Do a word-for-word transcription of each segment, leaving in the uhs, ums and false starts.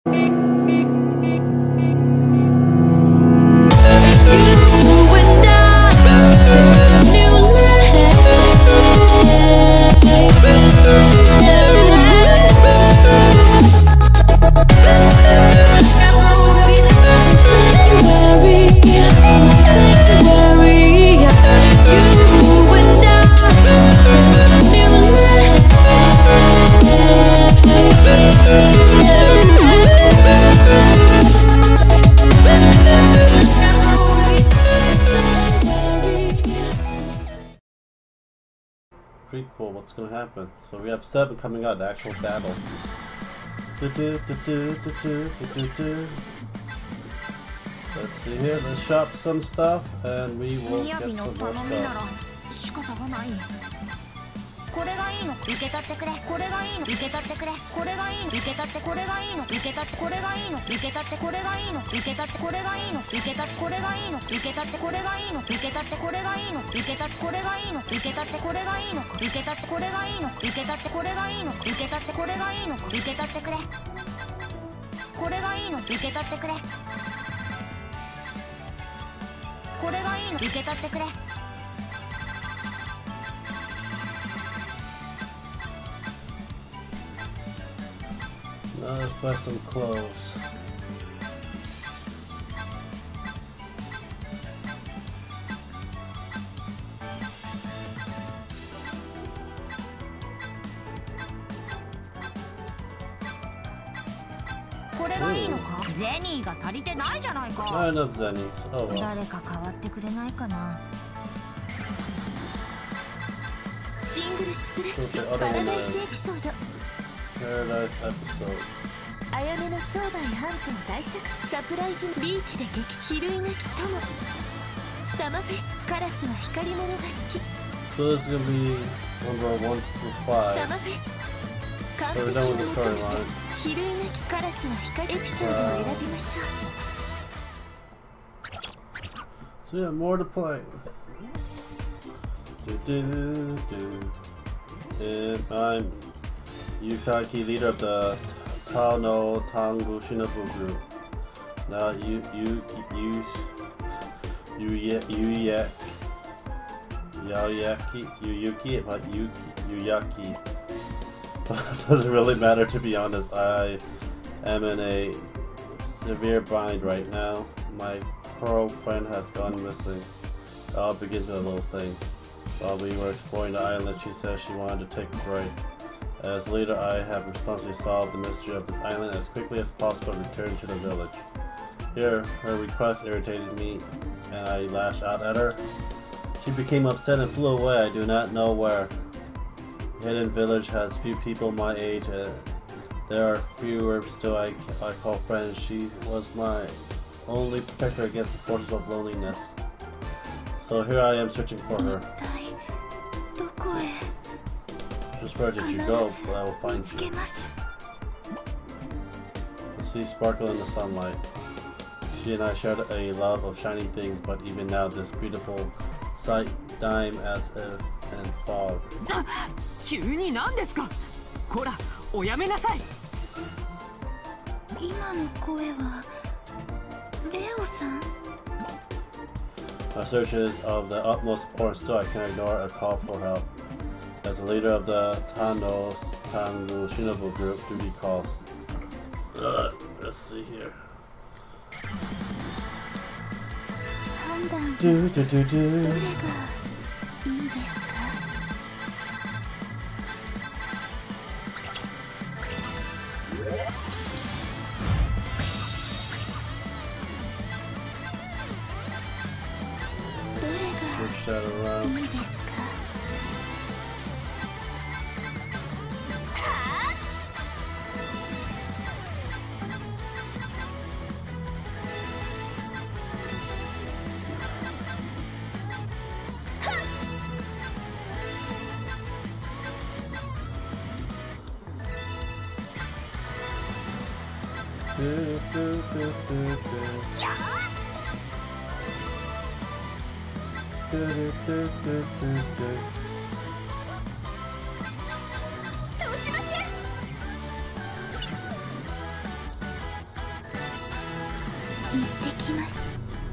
Pretty cool. What's gonna happen? So we have seven coming out, the actual battle. Do, do, do, do, do, do, do, do. Let's see here. Let's shop some stuff, and we will get some more stuff. これがいいの受け取ってくれこれがいいの受け取ってくれこれがいいの受け取ってこれがいいの受け取ってこれがいいの受け取ってこれがいいの受け取ってこれがいいの受け取ってこれがいいの受け取ってこれがいいの受け取ってこれがいいの受け取ってこれがいいの受け取ってこれがいいの受け取ってこれがいいの受け取ってこれがいいの受け取ってこれがいいの受け取ってくれこれがいいの受け取ってくれこれがいいの受け取ってくれ Now let's buy some clothes. Not enough zennies. Oh well. 誰か変わってくれないかな。シングルスプラッシュパラダイスエピソード。 Paradise episode. あやめの商売繁盛大作サプライズビーチで激比類なき友サマフェスカラスは光り物が好き So this is gonna be number one through five. サマフェス完 So 璧 we're な done with the 求め storyline. て比類なきカラスは光エピソードを選びましょう So yeah, more to play. Do, do, do. And I'm Yukaki, leader of the Tano Tangu Shinobu group. Now you you you you you Yaoyaki Yuyuki but Yuki Yuyaki. Doesn't really matter, to be honest. I am in a severe bind right now. My pro friend has gone missing. It all begins with a little thing. While we were exploring the island, she said she wanted to take a break. As leader, I have responsibly solved the mystery of this island as quickly as possible and return to the village. Here, her request irritated me, and I lashed out at her. She became upset and flew away. I do not know where. Hidden Village has few people my age, and there are fewer still I, I call friends. She was my only protector against the forces of loneliness. So here I am searching for her. Just where did you go? But I will find you. The sea sparkled in the sunlight. She and I shared a love of shining things, but even now this beautiful sight dim as if in fog. 急に何ですか？こら、おやめなさい。 今の声はレオさん。 My search is of the utmost importance, still I can't ignore a call for help. As the leader of the Tano Tangu Shinobu group, duty calls. Uh, let's see here. Do do do do. Push that around. Do, do, do, do, do. Do, do, do, do, do, do. 行ってきます。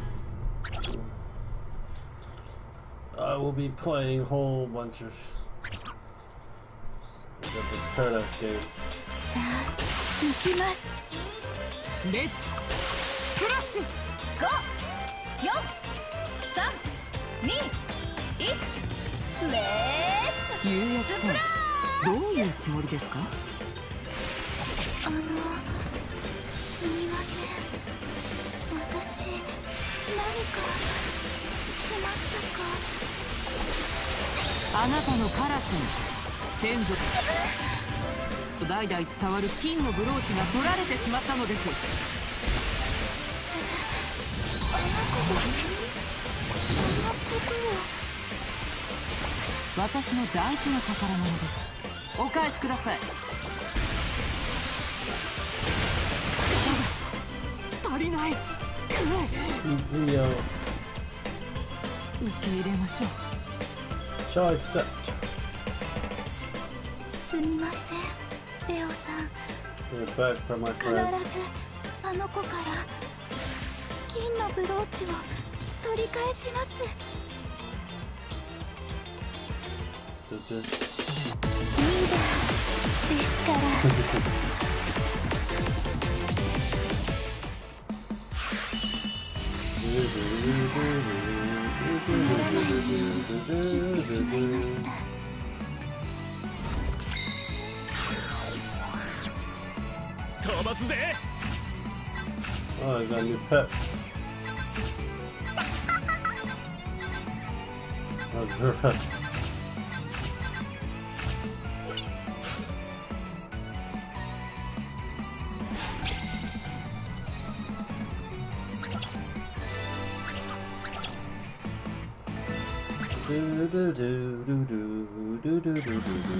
I will be playing a whole bunch of this Paradise game. さあ行きます。 レッツクラッシュ。 ご、よん、さん、に、いち、レッツ。 ゆうやきさん、どういうつもりですか？ あの、すみません。私何かしましたか？ あなたのカラスに先祖代々伝わる金のブローチが取られてしまったのです。 あの子がそんなことを。 私の大事な宝物です。お返しください。足りない。 Leo, 受け入れましょう。 shall I accept? すみません、レオさん。 You're back from my 必 friend. ずあの子から金のブローチを取り返します。 Did this? リーダーですから。つまらないに切ってしまいました。 飛ばすぜ。 Oh, I got a new pet. Oh, giraffe. Do do do do do do do do do do do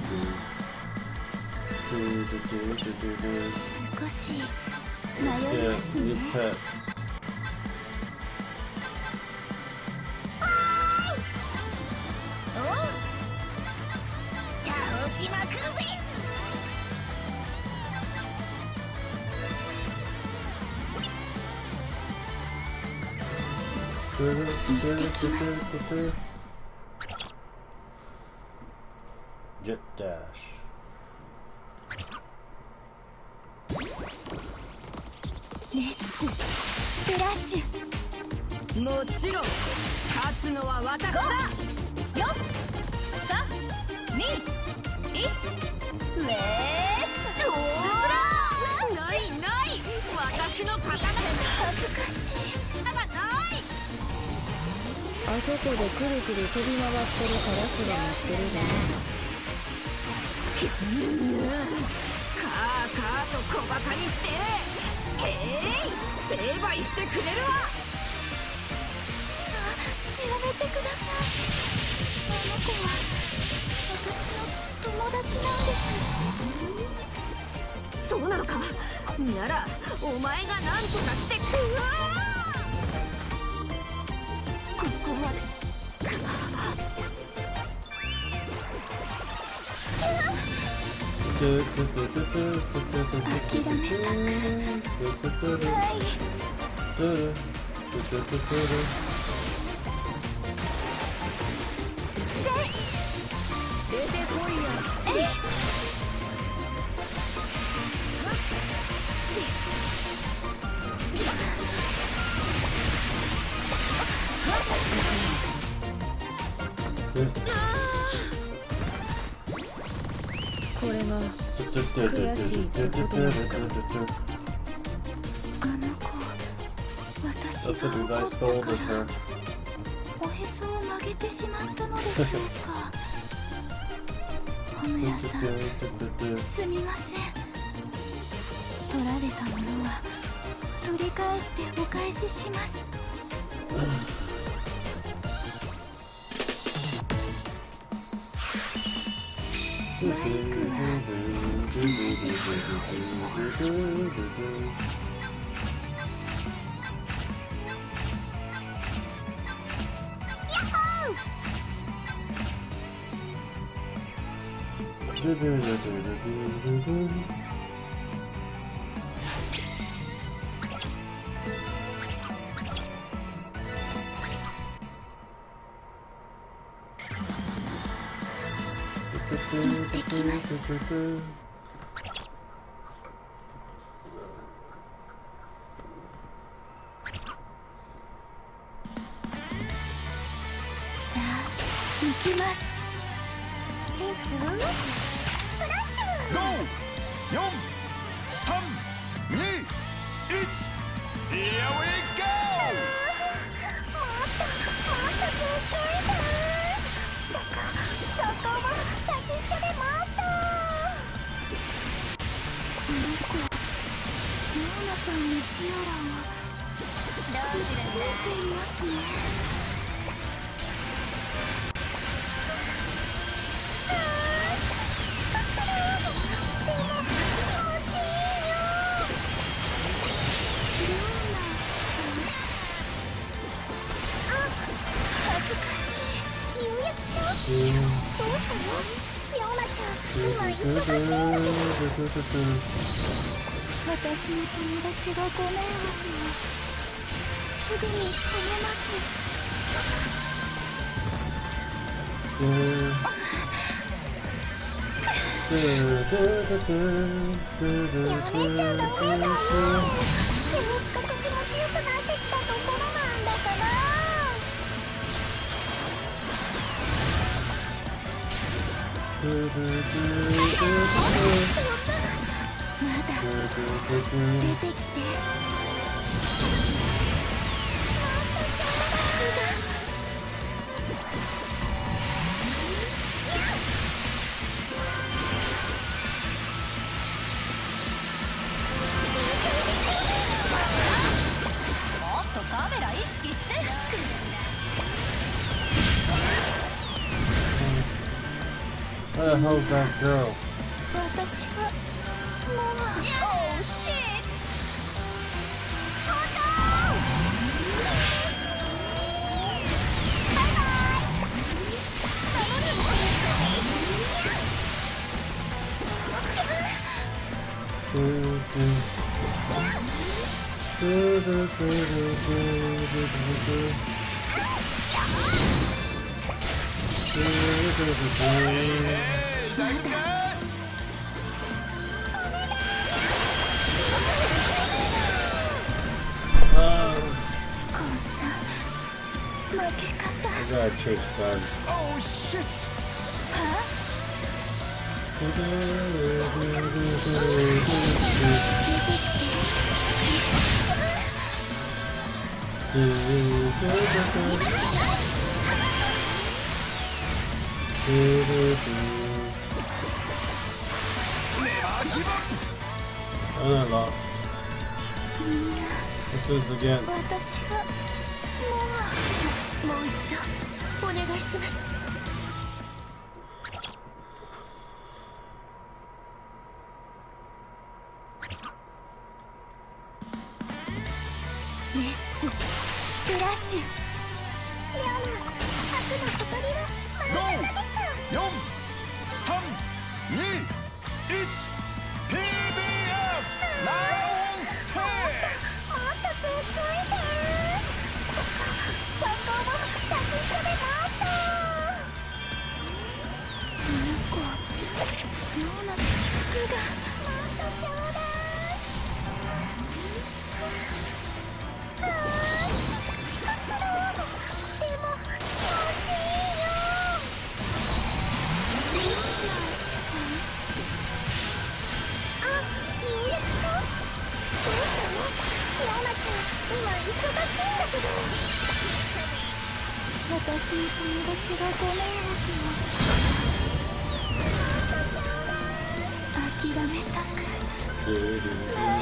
do do do do. 少し迷い Yeah, ます new ね。 pet. 倒しまくるぜ。 Jet dash. レッツスプラッシュ。 もちろん勝つのは私だ。 よん、さん、に、いち、レッツ。 おーないない、私の刀。 恥ずかしい。 がない。 あそこでくるくる飛び回ってるカラスが見つけるカーカーと小バカにして、へい成敗してくれるわ。 やめてください。あの子は私の友達なんです。 そうなのか。ならお前が何とかして。うわここまで諦めたくない。 出てこいや。 これが悔しいってことなのか。 あの子、私 That's が because I 怒った scolded から her. おへそを曲げてしまったのでしょうか。ホムヤさん、すみません。取られたものは取り返してお返しします。マイクはってきます。さあ行きます。スプラッシュ。 ご、よん、さん、に、いち、Here we go! さんのティアラはどうするんだ。ついていますね。あー、近くだ。でも気持ちいいよ。リオナさん。あ、恥ずかしい。夕焼ちゃん、どうしたの？リオナちゃん、今忙しいんだけど。私の友達がご迷惑を。すぐに止めます。やめちゃダメだよ。せっかく気持ちよくなってきたところなんだから。まだ出てきて。もっとカメラ意識して。 Where the hell's that girl? 私はもう。Oh shit! 登場！バイバイ！頼む！負け方。 I gotta chase guns. Oh shit! は？ And I lost. Let's lose again. 私はもうもう一度お願いします。レッツスプラッシュ。やな、悪の小鳥はまだ出ちゃう。 よん、さん、に、いち、ピービーエス Now on stage! もっとついてる。そこも先っちょで待った。この子、妙な服が。もっとちょうだい。あー、近する。でも気持ちいいよ。リオナさん。あ、夕焼ちゃん、どうしたの？リオナちゃん、今忙しいんだけど。私の友達がご迷惑を。諦めたくない。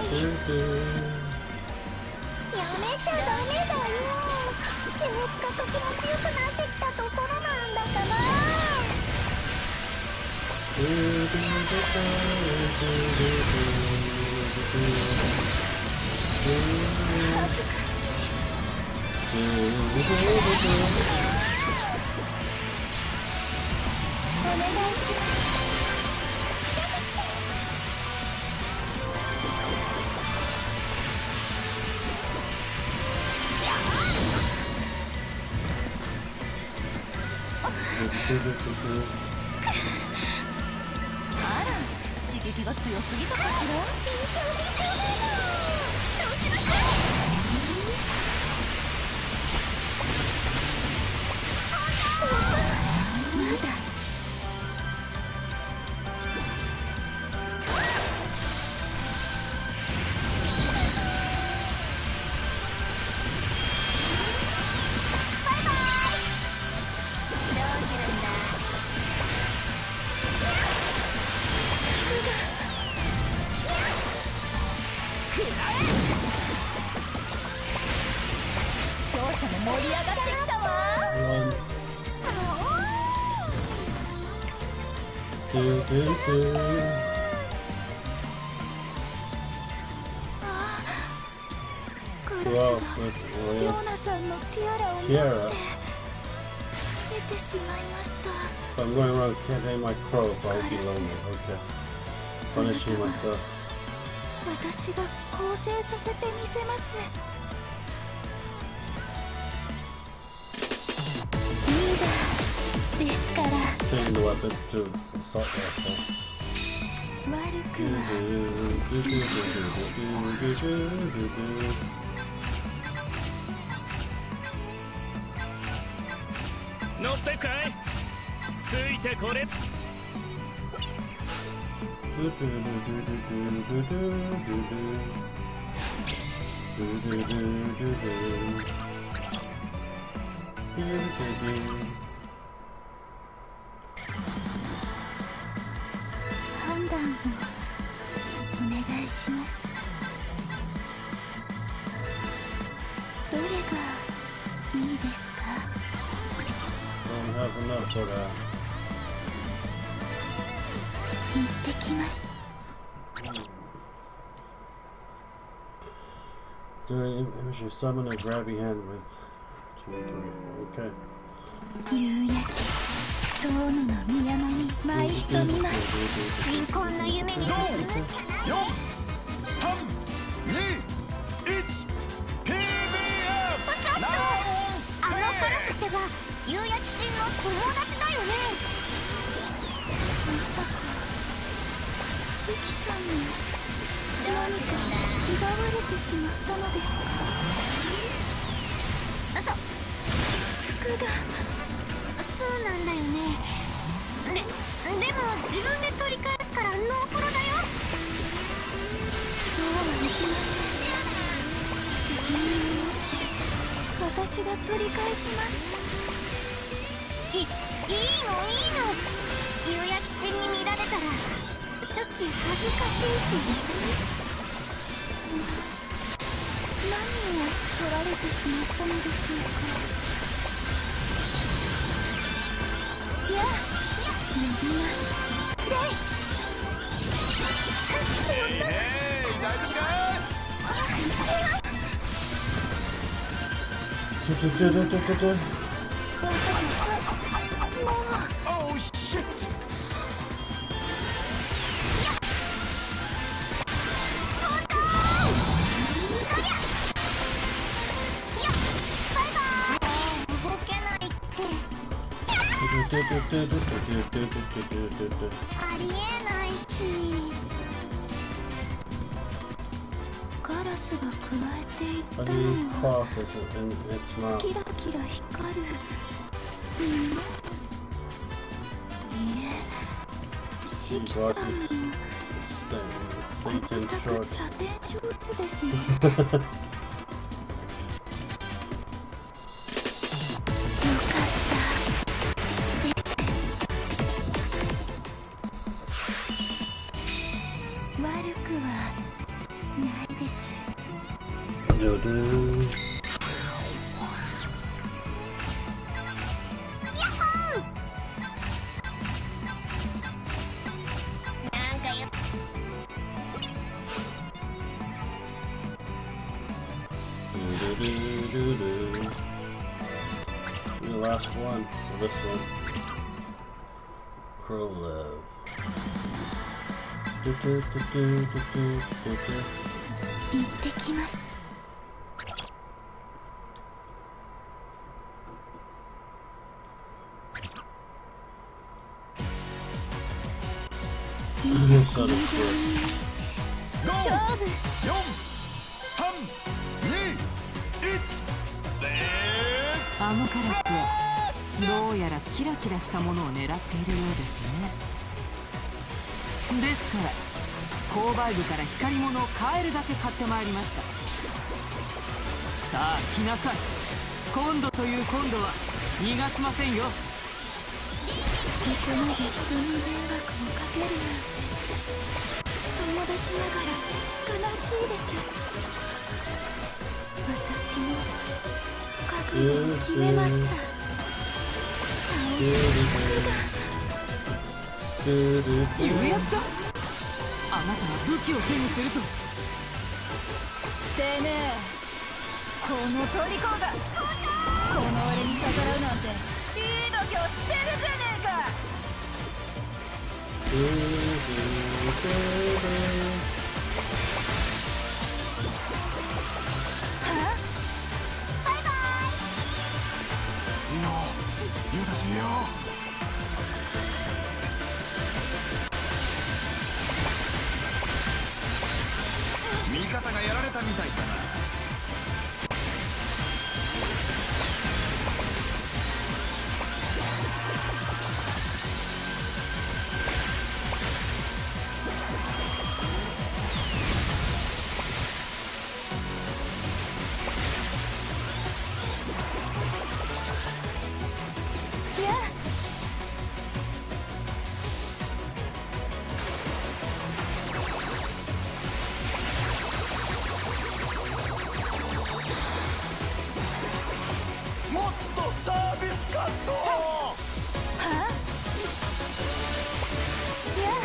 やめちゃダメだよ。せっかく気持ちよくなってきたところなんだから。恥ずかしい。お願いします。 撃が強すぎたかしら。視聴者も盛り上がってきたわ。 ガラスがリョーナさんのティアラを持って出てしまいました。 So I'm going around carrying my crow, so I'll be lonely. Okay. Punishing myself. 私が構成させてみせます。リーダーですから。 Changing the weapons to assault rifle. 悪くは乗ってくかい。ついてこれ。 判断をお願いします。どれがいいですか？ Don't have enough for that. 行ってきます。 During imagery, summon a grabby hand with two and three. Okay. 夕焼け、遠野の宮山に舞い潜みます。 新婚の夢によん、さん、に、いち、ピービーエスちょっと、あのカラスってば夕焼けちんの友達だよね。 まさか四季さんに何か奪われてしまったのですか？ そ服がそうなんだよね。で、でも自分で取り返すからノープロだよ。 そうはできません。責任を持って私が取り返します。 い、いいのいいの。夕焼けちんに見られたらちょっち恥ずかしいし。 何を取られてしまったのでしょうか。いや、呼びます。せい。そんな。 大丈夫かい？ 私はもう。 Oh shit! ありえないし。 ガラスが加えていったの How do you は process it in its mouth? キラキラ光る布。いえ、四季さんの Satan 細かく short. サテンショーツですね。よかったです。悪くはないです。 Do-do. なんかよ。 Do-do-do-do-do. The last one. Or this one. Crow love. Do-do-do-do-do-do-do-do. 行ってきます。いざ尋常ににいちレッツあのカラスはどうやらキラキラしたものを狙っているようですね。ですから購買部から光り物を買えるだけ買ってまいりました。さあ来なさい。今度という今度は逃がしませんよ。 ここまで人に迷惑をかけるなんて友達ながら悲しいです。私も覚悟を決めました。 ゆうやくさん、あなたは武器を手にすると。 てめえ、このトリコがこの俺に逆らうなんていい度胸してるじゃねえか。は？バイバイ。 いいよ、言うたしいいよ。味方がやられたみたいだな。もっとサービスカット。 はあ？いや。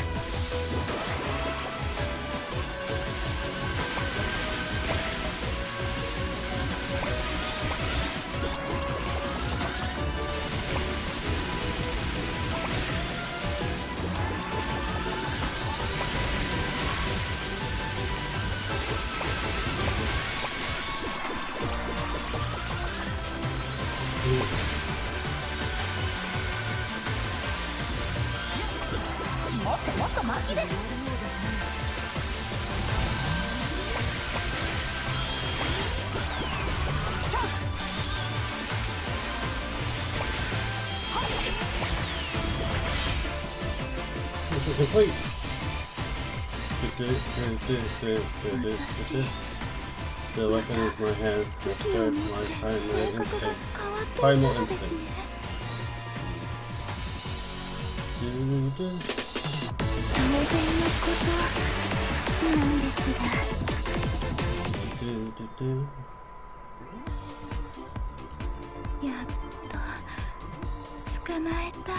もっともっと巻きで。 The weapon is my hand. I start my primary instinct. Primal instinct. 当然のことなんですが、やっと捕まえた。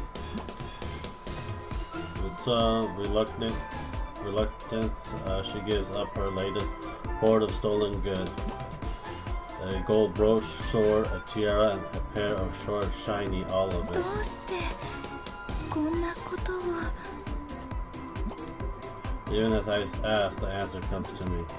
It's uh, reluctant, reluctance. Uh, she gives up her latest hoard of stolen goods: a gold brooch, sword, a tiara, and a pair of short, shiny, all of ど it. うしてこんなことを。 Even as I ask, the answer comes to me.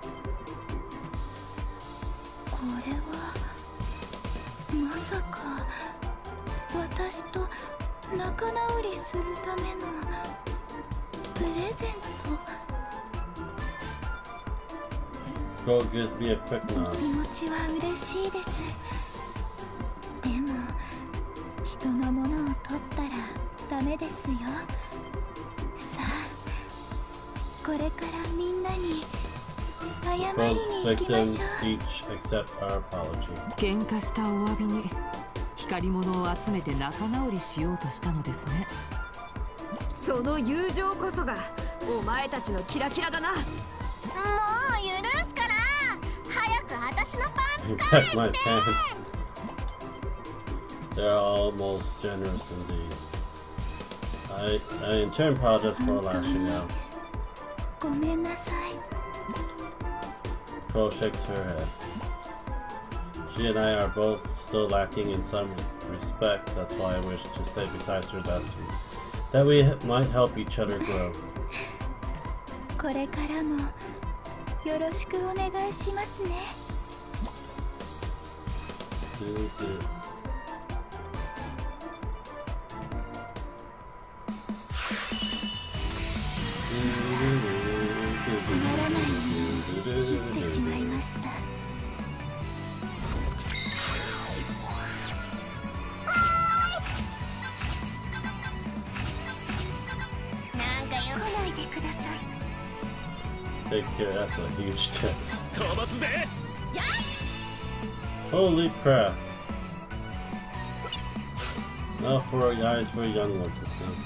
これはまさか私と仲直りするためのプレゼント。 Go gives me a quick nod. 気持ちは嬉しいです。でも人のものを取ったらダメですよ。さあこれからみんなに謝り Both に行きま victims しょう。 each accept our apology. 喧嘩したお詫びに光り物を集めて仲直りしようとしたのですね。 その友情こそがお前たちのキラキラだな。 もう許すから早く私のパン You ツ返 pack し my て。 pants. They're almost generous indeed. I, I in turn apologize for lashing out. ごめんなさい。 Crow shakes her head. She and I are both still lacking in some respect. That's why I wish to stay beside her. That's that we might help each other grow. これからもよろしくお願いしますね。 つまらないのに切ってしまいま Okay, that's a huge tits. 飛ばすぜ Holy crap. Now for guys for young ones to see.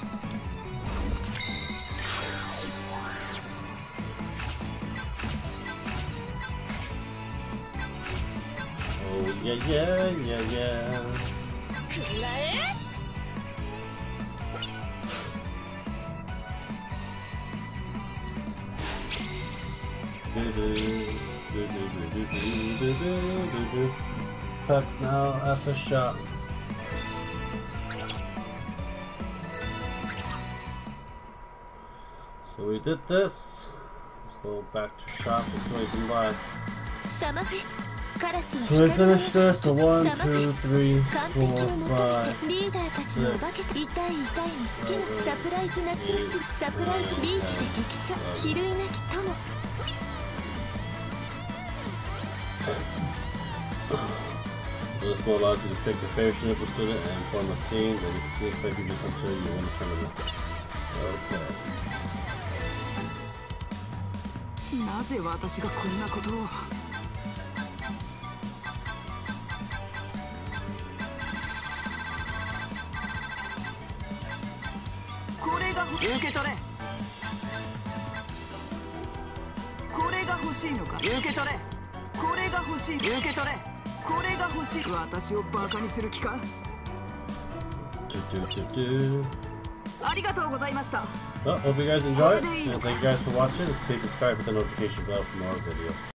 Oh yeah yeah yeah yeah. くらえ Pucks now at the shop. So we did this. Let's go back to shop so we can buy. サマフェスカラスは So we 光の finished this. So one, サマフェ two, ス three, 完 four, 璧を求め five. てリーダーたちのお化け痛い痛いの好きなサプライズ夏祭りサプライズビーチで激写比類なき友 So this will allow you to pick your favorite Shinigami student and form a team. Then you can play you this until you win the tournament. Okay. なぜ私がこんなことを。これが受け取れ。これが欲しいのか。受け取れ。これが欲しい。受け取れ。これが欲しい。私をバカにする気か。 Do, do, do, do. ありがとうございました。 Well, hope you guys enjoyed, and thank you guys for watching. Please subscribe with the notification bell for more videos.